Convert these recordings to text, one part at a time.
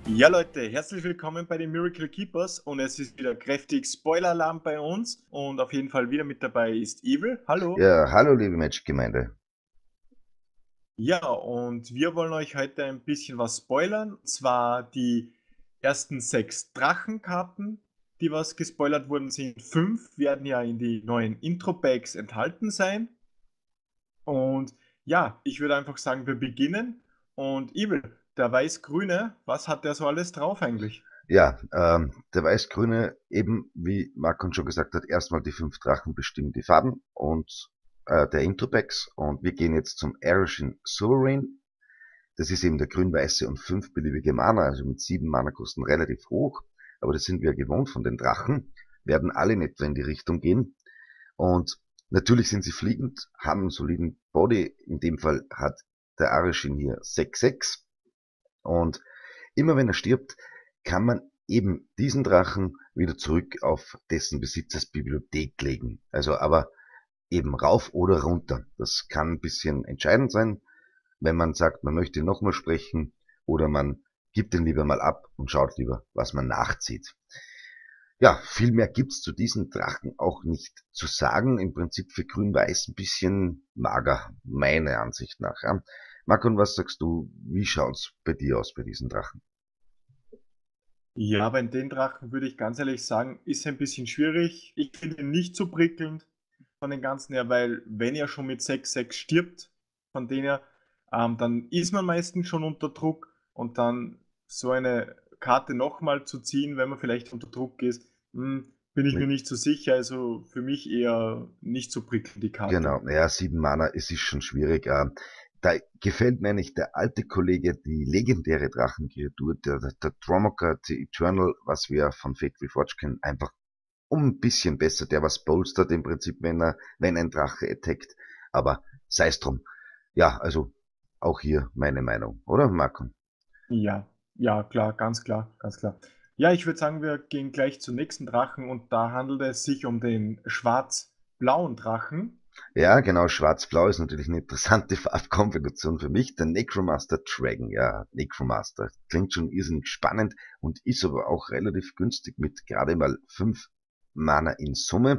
Ja Leute, herzlich willkommen bei den Miracle Keepers und es ist wieder kräftig Spoiler-Alarm bei uns und auf jeden Fall wieder mit dabei ist Evil. Hallo. Ja, hallo liebe Magic-Gemeinde. Ja, und wir wollen euch heute ein bisschen was spoilern. Und zwar die ersten 6 Drachenkarten, die was gespoilert wurden sind. 5 werden ja in die neuen Intro-Packs enthalten sein. Und ja, ich würde einfach sagen, wir beginnen. Und Evil, der Weiß-Grüne, was hat der so alles drauf eigentlich? Ja, der Weiß-Grüne, eben wie Markon schon gesagt hat, erstmal die 5 Drachen bestimmen die Farben und der Intropex. Und wir gehen jetzt zum Arishin Sovereign. Das ist eben der grün-weiße und 5 beliebige Mana, also mit 7 Mana-Kosten relativ hoch. Aber das sind wir gewohnt von den Drachen, werden alle in etwa in die Richtung gehen. Und natürlich sind sie fliegend, haben einen soliden Body. In dem Fall hat der Arishin hier 6/6. Und immer wenn er stirbt, kann man eben diesen Drachen wieder zurück auf dessen Besitzers Bibliothek legen. Also aber eben rauf oder runter. Das kann ein bisschen entscheidend sein, wenn man sagt, man möchte ihn nochmal sprechen oder man gibt ihn lieber mal ab und schaut lieber, was man nachzieht. Ja, viel mehr gibt's zu diesen Drachen auch nicht zu sagen. Im Prinzip für Grün-Weiß ein bisschen mager, meiner Ansicht nach. Ja. Marco, was sagst du, wie schaut's bei dir aus bei diesen Drachen? Ja, bei den Drachen würde ich ganz ehrlich sagen, ist ein bisschen schwierig. Ich finde ihn nicht so prickelnd von den ganzen her, weil wenn er schon mit 6/6 stirbt, von denen her, dann ist man meistens schon unter Druck und dann so eine Karte nochmal zu ziehen, wenn man vielleicht unter Druck ist, bin ich mir nicht so sicher. Also für mich eher nicht so prickelnd die Karte. Genau, ja, 7 Mana, es ist schon schwierig. Da gefällt mir nicht der alte Kollege, die legendäre Drachenkreatur, der Dromoka, the Eternal, was wir von Fate Reforged kennen, einfach um ein bisschen besser. Der was bolstert im Prinzip, wenn ein Drache attackt. Aber sei's drum. Ja, also auch hier meine Meinung, oder Marco? Ja, ja, klar, ganz klar, ganz klar. Ja, ich würde sagen, wir gehen gleich zum nächsten Drachen und da handelt es sich um den schwarz-blauen Drachen. Ja, genau, schwarz-blau ist natürlich eine interessante Farbkombination für mich. Der Necromaster Dragon, ja, Necromaster. Klingt schon irrsinnig spannend und ist aber auch relativ günstig mit gerade mal 5 Mana in Summe.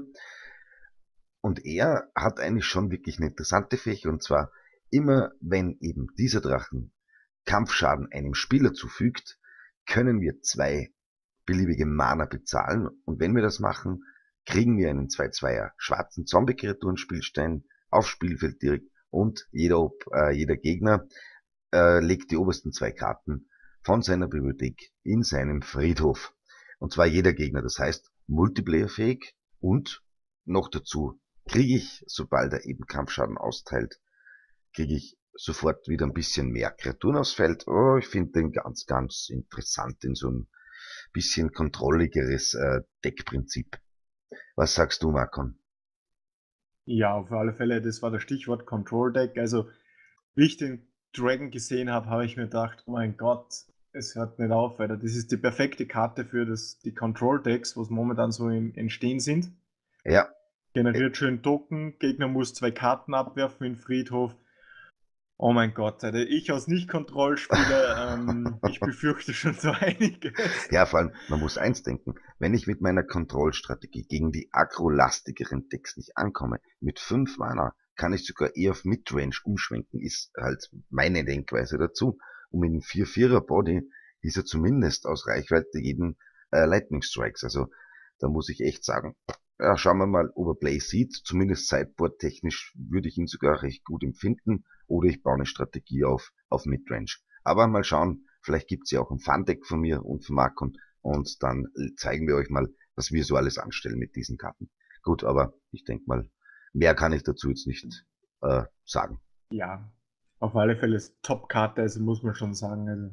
Und er hat eigentlich schon wirklich eine interessante Fähigkeit, und zwar immer wenn eben dieser Drachen Kampfschaden einem Spieler zufügt, können wir 2 beliebige Mana bezahlen. Und wenn wir das machen, kriegen wir einen 2/2er schwarzen Zombie-Kreaturen-Spielstein aufs Spielfeld direkt und jeder Gegner legt die obersten 2 Karten von seiner Bibliothek in seinem Friedhof. Und zwar jeder Gegner, das heißt multiplayerfähig und noch dazu kriege ich, sobald er eben Kampfschaden austeilt, kriege ich sofort wieder ein bisschen mehr Kreaturen aufs Feld. Oh, ich finde den ganz, ganz interessant in so ein bisschen kontrolligeres Deckprinzip. Was sagst du, Markon? Ja, auf alle Fälle, das war das Stichwort Control Deck. Also, wie ich den Dragon gesehen habe, habe ich mir gedacht, oh mein Gott, es hört nicht auf, weil das ist die perfekte Karte für die Control Decks, was momentan so im Entstehen sind. Ja, Generiert schön Token, Gegner muss 2 Karten abwerfen in Friedhof. Oh mein Gott, Alter, ich als Nicht-Kontrollspieler, ich befürchte schon so einiges. ja, vor allem, man muss eins denken, wenn ich mit meiner Kontrollstrategie gegen die aggro-lastigeren Decks nicht ankomme, mit 5 Mana kann ich sogar eher auf Midrange umschwenken, ist halt meine Denkweise dazu. Und mit einem 4/4er Body ist er zumindest aus Reichweite jeden Lightning Strikes. Also da muss ich echt sagen, ja, schauen wir mal, ob er Play sieht. Zumindest Sideboard technisch würde ich ihn sogar recht gut empfinden. Oder ich baue eine Strategie auf Midrange. Aber mal schauen, vielleicht gibt's ja auch ein Fun-Deck von mir und von Markon und dann zeigen wir euch mal, was wir so alles anstellen mit diesen Karten. Gut, aber ich denke mal, mehr kann ich dazu jetzt nicht sagen. Ja, auf alle Fälle ist Top-Karte, also muss man schon sagen. Also.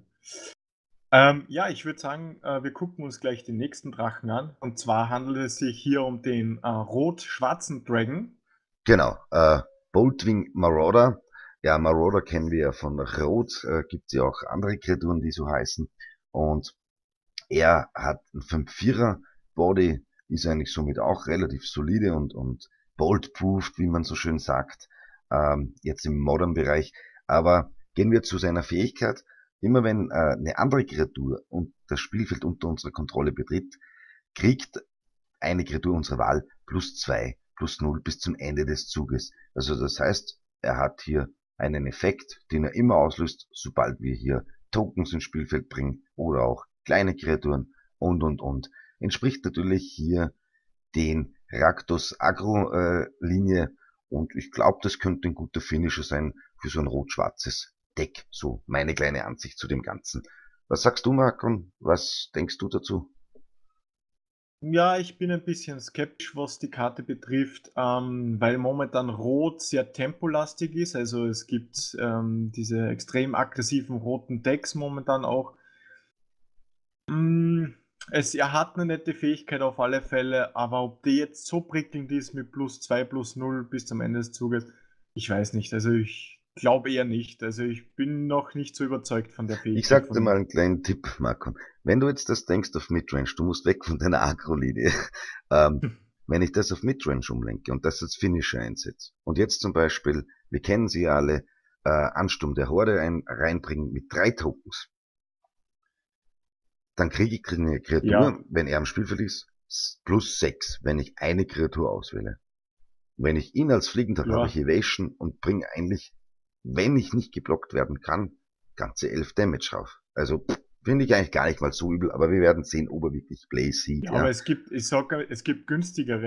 Ja, ich würde sagen, wir gucken uns gleich den nächsten Drachen an. Und zwar handelt es sich hier um den rot-schwarzen Dragon. Genau, Boltwing Marauder. Ja, Marauder kennen wir ja von Rot, gibt ja auch andere Kreaturen, die so heißen. Und er hat einen 5/4er Body, ist eigentlich somit auch relativ solide und bolt-proofed, wie man so schön sagt, jetzt im Modern-Bereich. Aber gehen wir zu seiner Fähigkeit. Immer wenn eine andere Kreatur und das Spielfeld unter unserer Kontrolle betritt, kriegt eine Kreatur unserer Wahl +2, +0 bis zum Ende des Zuges. Also das heißt, er hat hier einen Effekt, den er immer auslöst, sobald wir hier Tokens ins Spielfeld bringen oder auch kleine Kreaturen und. Entspricht natürlich hier den Raktos Agro-Linie und ich glaube, das könnte ein guter Finisher sein für so ein rot-schwarzes Deck. So meine kleine Ansicht zu dem Ganzen. Was sagst du, Marco? Was denkst du dazu? Ja, ich bin ein bisschen skeptisch, was die Karte betrifft, weil momentan Rot sehr tempolastig ist. Also es gibt diese extrem aggressiven roten Decks momentan auch. Mm, er hat eine nette Fähigkeit auf alle Fälle, aber ob die jetzt so prickelnd ist mit +2, +0 bis zum Ende des Zuges, ich weiß nicht. Also ich glaube eher nicht. Also ich bin noch nicht so überzeugt von der Ich Fähigkeit sag dir von ihm. mal einen kleinen Tipp, Marco. Wenn du jetzt das denkst auf Midrange, du musst weg von deiner Agro-Linie. Ähm, wenn ich das auf Midrange umlenke und das als Finisher einsetze und jetzt zum Beispiel, wir kennen sie ja alle, Ansturm der Horde reinbringen mit 3 Tokens, dann kriege ich eine Ja, Kreatur, wenn er am Spielfeld ist, +6, wenn ich eine Kreatur auswähle. Wenn ich ihn als fliegend habe, habe ich ja. Evasion und bringe eigentlich, wenn ich nicht geblockt werden kann, ganze 11 Damage rauf. Also finde ich eigentlich gar nicht mal so übel, aber wir werden sehen, ob er wirklich Play sieht, Ja, aber ja. ich sage, es gibt günstigere.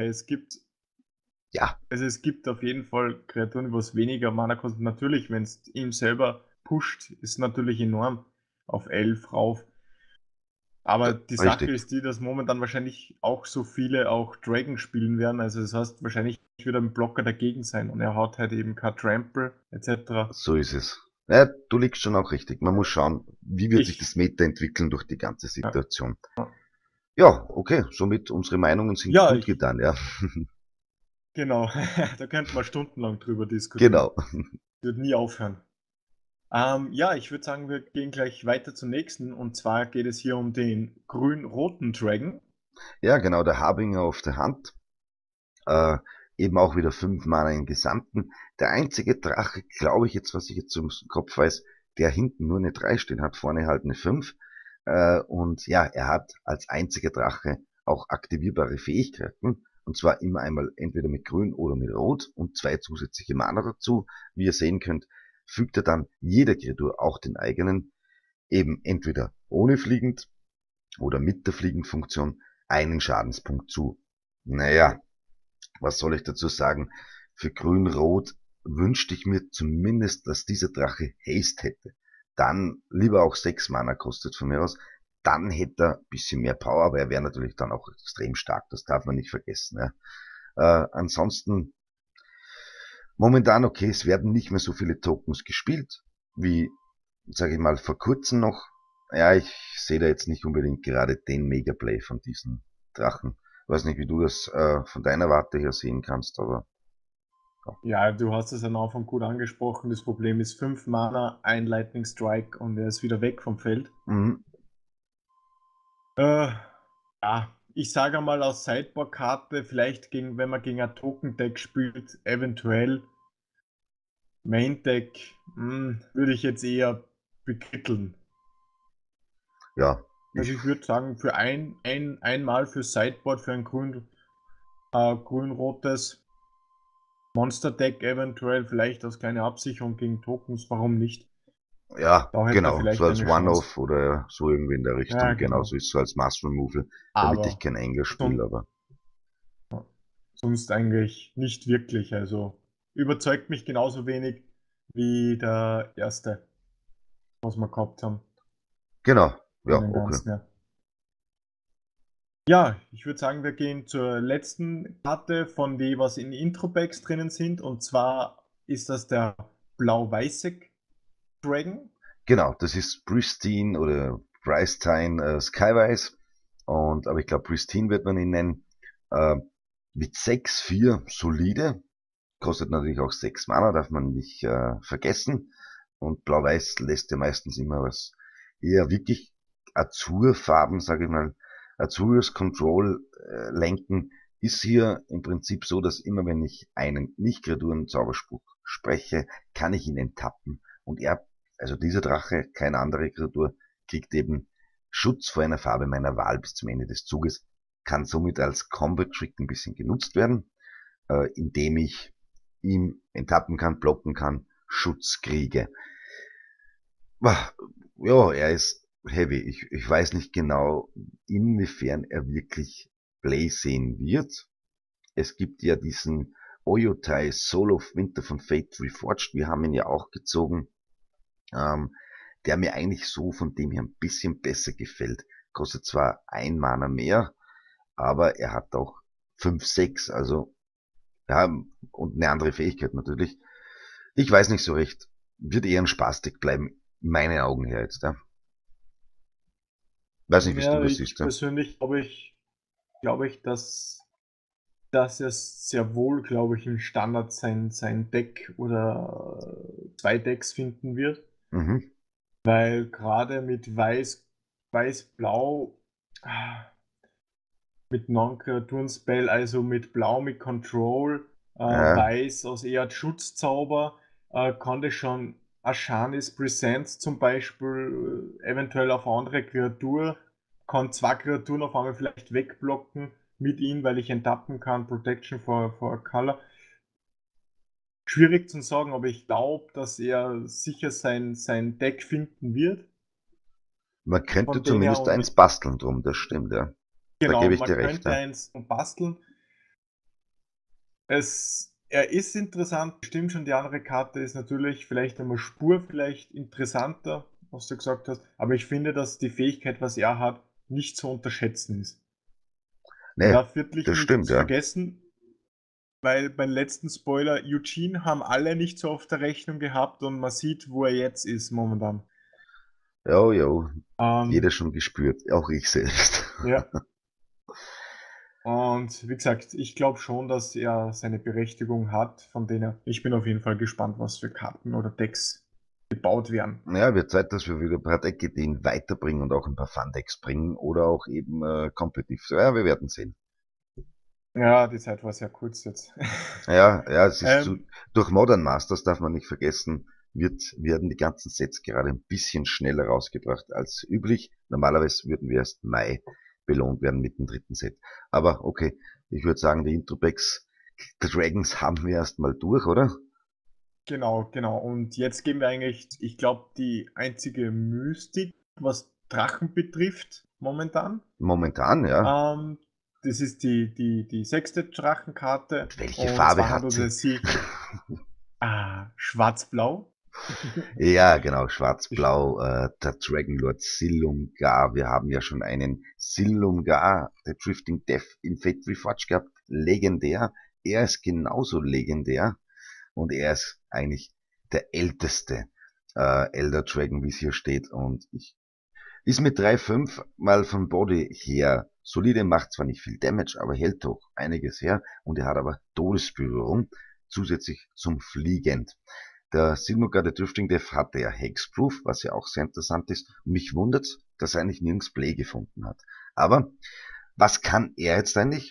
Ja, Also es gibt auf jeden Fall Kreaturen, was weniger Mana kosten. Natürlich, wenn es ihn selber pusht, ist natürlich enorm auf 11 rauf. Aber die Sache richtig. ist die, dass momentan wahrscheinlich auch so viele auch Dragon spielen werden. Also das heißt, wahrscheinlich wird ein Blocker dagegen sein und er hat halt eben kein Trample etc. So ist es. Ja, du liegst schon auch richtig. Man muss schauen, wie wird sich Ich, das Meta entwickeln durch die ganze ja, Situation. Ja, okay, somit unsere Meinungen sind ja, kundgetan, ja. genau. Da könnten wir stundenlang drüber diskutieren. Genau. Wird nie aufhören. Ja, ich würde sagen, wir gehen gleich weiter zum nächsten. Und zwar geht es hier um den grün-roten Dragon. Ja, genau, der Harbinger auf der Hand. Äh, eben auch wieder 5 Mana im Gesamten. Der einzige Drache, glaube ich jetzt, was ich jetzt im Kopf weiß, der hinten nur eine 3 stehen hat, vorne halt eine 5. Und ja, er hat als einziger Drache auch aktivierbare Fähigkeiten. Und zwar immer einmal entweder mit Grün oder mit Rot und 2 zusätzliche Mana dazu. Wie ihr sehen könnt, fügt er dann jeder Kreatur auch den eigenen, eben entweder ohne fliegend oder mit der Fliegendfunktion einen Schadenspunkt zu. Naja, was soll ich dazu sagen? Für Grün-Rot wünschte ich mir zumindest, dass dieser Drache Haste hätte. Dann lieber auch 6 Mana kostet von mir aus. Dann hätte er ein bisschen mehr Power, aber er wäre natürlich dann auch extrem stark. Das darf man nicht vergessen. Ja. Ansonsten momentan okay, es werden nicht mehr so viele Tokens gespielt, wie, sage ich mal, vor kurzem noch. Ja, ich sehe da jetzt nicht unbedingt gerade den Megaplay von diesen Drachen. Ich weiß nicht, wie du das von deiner Warte her sehen kannst, aber ja. Ja, du hast es am Anfang gut angesprochen. Das Problem ist 5 Mana, ein Lightning Strike und er ist wieder weg vom Feld. Mhm. Äh, ja, ich sage mal aus Sideboard-Karte, vielleicht gegen, wenn man gegen ein Token-Deck spielt, eventuell Main-Deck, würde ich jetzt eher bekritteln. Ja, Also ich, ich würde sagen, für einmal für Sideboard, für ein grün-rotes Monster-Deck eventuell, vielleicht als kleine Absicherung gegen Tokens, warum nicht? ja, Da hätte er genau, so vielleicht als eine Chance. One-Off oder so irgendwie in der Ja, Richtung, genau, genau. so ist so als Mass-Removal, damit ich Aber kein Engel spiele, son aber sonst eigentlich nicht wirklich. Also überzeugt mich genauso wenig wie der erste, was wir gehabt haben genau, ja, von den okay. ganzen. Ja, ja, ich würde sagen, wir gehen zur letzten Karte von die, was in Intro-Packs drinnen sind. Und zwar ist das der blau-weiße Dragon. Genau, das ist Pristine oder Pristine Skywise. Und, aber ich glaube, Pristine wird man ihn nennen. Äh, mit 6/4 solide. Kostet natürlich auch 6 Mana, darf man nicht vergessen. Und Blau-Weiß lässt ja meistens immer was eher wirklich Azurfarben, sage ich mal, Azures Control lenken. Ist hier im Prinzip so, dass immer wenn ich einen Nicht-Kreaturen-Zauberspruch spreche, kann ich ihn enttappen und er Also dieser Drache, keine andere Kreatur, kriegt eben Schutz vor einer Farbe meiner Wahl bis zum Ende des Zuges, kann somit als Combo-Trick ein bisschen genutzt werden, indem ich ihm enttappen kann, blocken kann, Schutz kriege. Ja, er ist heavy. Ich weiß nicht genau, inwiefern er wirklich Play sehen wird. Es gibt ja diesen Oyotai Soul of Winter von Fate Reforged. Wir haben ihn ja auch gezogen, ähm, der mir eigentlich so von dem her ein bisschen besser gefällt. Kostet zwar ein Mana mehr, aber er hat auch 5, 6, also ja, und eine andere Fähigkeit natürlich. Ich weiß nicht so recht. Wird eher ein Spaßdeck bleiben, meine Augen her jetzt. Ja. Weiß nicht, wie du Ja, das ich siehst. Ja. persönlich glaube ich, dass es sehr wohl, glaube ich, im Standard sein Deck oder zwei Decks finden wird, Mhm. weil gerade mit Weiß-Blau, mit Non-Kreaturen-Spell, also mit Blau, mit Control, Ja, Weiß aus eher Schutzzauber, kann das schon Ashanis Presence zum Beispiel eventuell auf eine andere Kreatur, kann zwei Kreaturen auf einmal vielleicht wegblocken mit ihm, weil ich enttappen kann, Protection for Color. Schwierig zu sagen, aber ich glaube, dass er sicher sein Deck finden wird. man könnte Von dem her zumindest und eins basteln drum, das stimmt, ja. Da genau, gebe ich man dir recht, könnte ja. eins basteln. Er ist interessant, stimmt schon, die andere Karte ist natürlich vielleicht einmal Spur, vielleicht interessanter, was du gesagt hast, aber ich finde, dass die Fähigkeit, was er hat, nicht zu unterschätzen ist. Man Nee, darf wirklich das nicht stimmt, ja. vergessen, weil beim letzten Spoiler, Eugene haben alle nicht so auf der Rechnung gehabt und man sieht, wo er jetzt ist momentan. Jo, jo, Ähm, jeder schon gespürt, auch ich selbst. ja, und wie gesagt, ich glaube schon, dass er seine Berechtigung hat, von denen ich bin auf jeden Fall gespannt, was für Karten oder Decks gebaut werden. Ja, wird Zeit, dass wir wieder ein paar Deckideen weiterbringen und auch ein paar Fun-Decks bringen oder auch eben kompetitiv. Ja, wir werden sehen. Ja, die Zeit war sehr kurz jetzt. Ja, es ist ähm, durch Modern Masters darf man nicht vergessen, werden die ganzen Sets gerade ein bisschen schneller rausgebracht als üblich. Normalerweise würden wir erst Mai belohnt werden mit dem dritten Set. Aber okay, ich würde sagen, die Intro-Packs Dragons haben wir erstmal durch, oder? genau. Und jetzt gehen wir eigentlich, ich glaube, die einzige Mystik, was Drachen betrifft, momentan. Momentan, ja. Ähm, Das ist die sechste Drachenkarte. Und welche Und Farbe zwar hat handelt sie? es sich schwarz-blau. Ja, genau, schwarz-blau, der Dragonlord Silumgar. Wir haben ja schon einen Silumgar, der Drifting Death in Fate Reforged gehabt. Legendär. Er ist genauso legendär. Und er ist eigentlich der älteste Elder Dragon, wie es hier steht. Und ist mit 3,5 mal vom Body her solide, macht zwar nicht viel Damage, aber hält doch einiges her. Und er hat aber Todesberührung zusätzlich zum Fliegend. Der Silmar der Drifting Death hatte ja Hexproof, was ja auch sehr interessant ist. Und mich wundert, dass er eigentlich nirgends Play gefunden hat. Aber was kann er jetzt eigentlich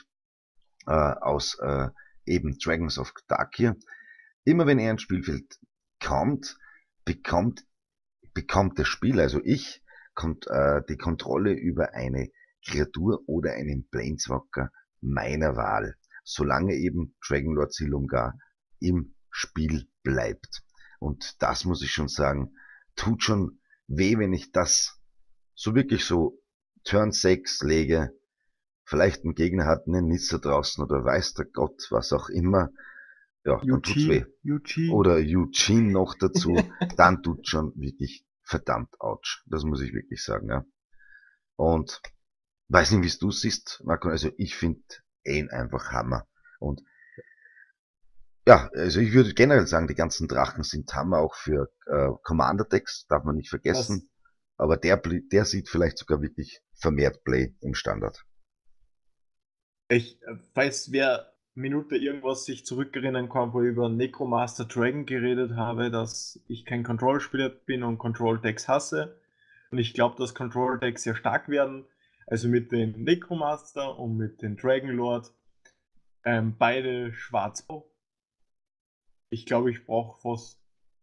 aus eben Dragons of Darkir? Immer wenn er ins Spielfeld kommt, bekommt, bekommt das Spiel, also ich, kommt die Kontrolle über eine Kreatur oder einen Planeswalker meiner Wahl, solange eben Dragonlord Silumgar im Spiel bleibt. Und das muss ich schon sagen, tut schon weh, wenn ich das so wirklich so Turn 6 lege. Vielleicht ein Gegner hat einen Nissa draußen oder weiß der Gott, was auch immer. Ja, dann tut's weh. Eugene. Oder Eugene noch dazu, dann tut's schon wirklich verdammt ouch. Das muss ich wirklich sagen, ja. Und weiß nicht, wie du siehst, Marco, also ich finde ihn einfach Hammer. Und ja, also ich würde generell sagen, die ganzen Drachen sind Hammer auch für Commander-Decks, darf man nicht Das, vergessen. Aber der sieht vielleicht sogar wirklich vermehrt Play im Standard. falls wer Minute irgendwas sich zurückerinnern kann, wo ich über Necromaster Dragon geredet habe, dass ich kein Control-Spieler bin und Control-Decks hasse. Und ich glaube, dass Control-Decks sehr stark werden. Also mit dem Necromaster und mit dem Dragonlord. Beide schwarz-blau. Ich glaube, ich brauche fast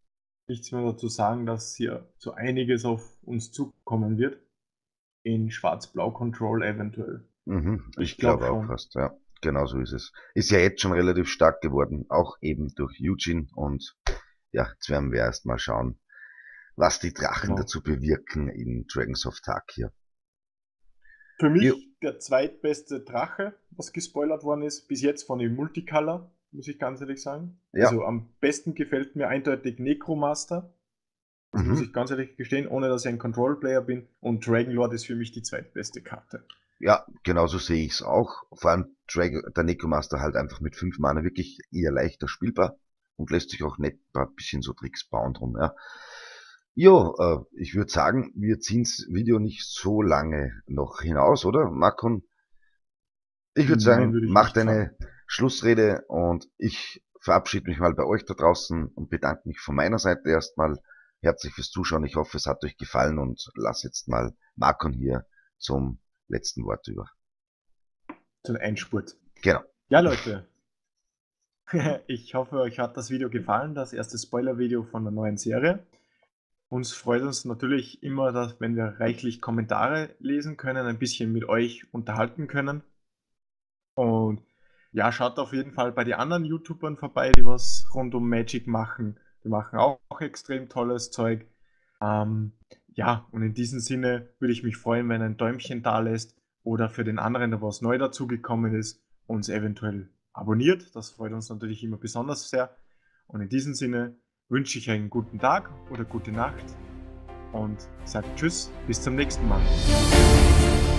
nichts mehr dazu sagen, dass hier so einiges auf uns zukommen wird. In Schwarz-Blau Control eventuell. Ich Ich glaube glaube auch schon. fast, ja. Genau so ist es. Ist ja jetzt schon relativ stark geworden, auch eben durch Eugene. Und ja, jetzt werden wir erst mal schauen, was die Drachen Genau. dazu bewirken in Dragons of Tarkir. Für Jo, mich der zweitbeste Drache, was gespoilert worden ist, bis jetzt von dem Multicolor, muss ich ganz ehrlich sagen. ja, Also am besten gefällt mir eindeutig Necromaster. Das muss mhm. ich ganz ehrlich gestehen, ohne dass ich ein Control-Player bin. Und Dragonlord ist für mich die zweitbeste Karte. Ja, genauso sehe ich es auch. Vor allem der Necromaster halt einfach mit 5 Mana wirklich eher leichter spielbar und lässt sich auch nett ein bisschen so Tricks bauen drum, ja. Jo, ich würde sagen, wir ziehen's Video nicht so lange noch hinaus, oder? Markon, ich würde Nein, sagen, würde ich mach nicht sagen. deine Schlussrede und ich verabschiede mich mal bei euch da draußen und bedanke mich von meiner Seite erstmal herzlich fürs Zuschauen. Ich hoffe, es hat euch gefallen und lass jetzt mal Markon hier zum letzten Wort über. So ein Endspurt. Genau. Ja, Leute. Ich hoffe, euch hat das Video gefallen, das erste Spoiler-Video von der neuen Serie. Uns freut uns natürlich immer, dass, wenn wir reichlich Kommentare lesen können, ein bisschen mit euch unterhalten können. Und ja, schaut auf jeden Fall bei den anderen YouTubern vorbei, die was rund um Magic machen. Die machen auch extrem tolles Zeug. Ähm, ja, und in diesem Sinne würde ich mich freuen, wenn ein Däumchen da lässt oder für den anderen, der was neu dazugekommen ist, uns eventuell abonniert. Das freut uns natürlich immer besonders sehr. Und in diesem Sinne wünsche ich einen guten Tag oder gute Nacht und sage Tschüss, bis zum nächsten Mal.